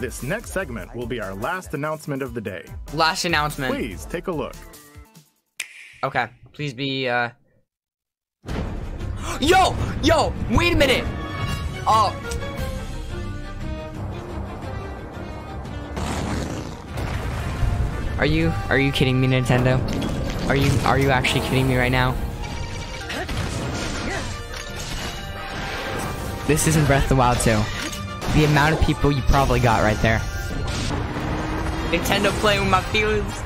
This next segment will be our last announcement of the day. Last announcement. Please take a look. Okay, please be, Yo! Yo! Wait a minute! Oh. Are you kidding me, Nintendo? Are you actually kidding me right now? This isn't Breath of the Wild 2. The amount of people you probably got right there. Nintendo playing with my feelings.